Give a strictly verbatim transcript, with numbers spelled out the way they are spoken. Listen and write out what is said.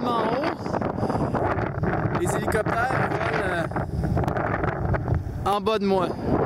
tellement haut. Les hélicoptères volent euh, en bas de moi.